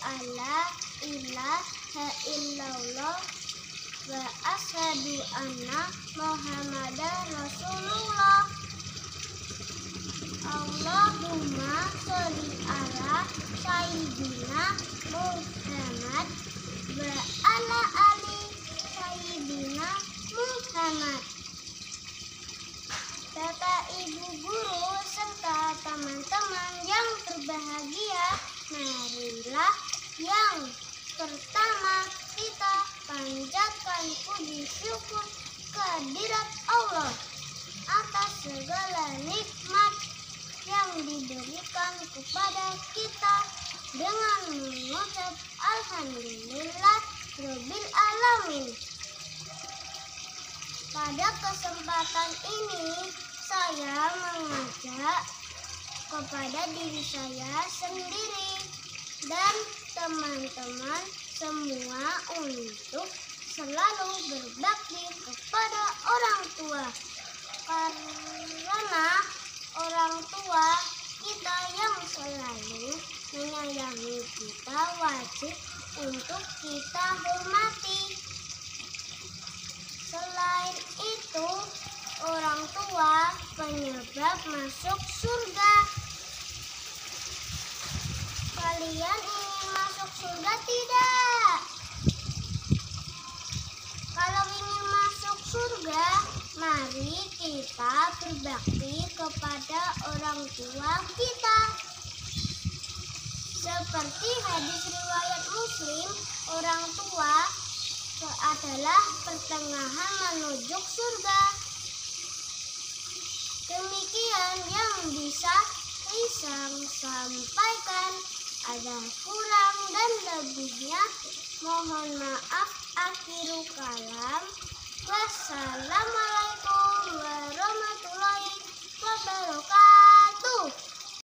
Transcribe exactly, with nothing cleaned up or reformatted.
alla ilaha illallah wa asyhadu anna Muhammadar Rasulullah. Allahumma sholli ala sayyidina Muhammad wa ala ali sayyidina Muhammad. Bapak, Ibu guru serta teman-teman yang berbahagia, marilah yang pertama kita panjatkan puji syukur kehadirat Allah atas segala nikmat yang diberikan kepada kita dengan mengucap alhamdulillah rabbil alamin. Pada kesempatan ini saya mengajak kepada diri saya sendiri dan teman-teman semua untuk selalu berbakti kepada orang tua, karena orang tua kita yang selalu menyayangi kita wajib untuk kita hormati. Selain itu, orang tua penyebab masuk surga. Kalian ingin masuk surga tidak? Kalau ingin masuk surga, mari kita berbakti kepada orang tua kita. Seperti hadis riwayat Muslim, orang tua adalah pertengahan menuju surga. Demikian yang bisa Isam sampaikan. Ada kurang dan lebihnya mohon maaf. Akhiru kalam. Wassalamualaikum warahmatullahi wabarakatuh.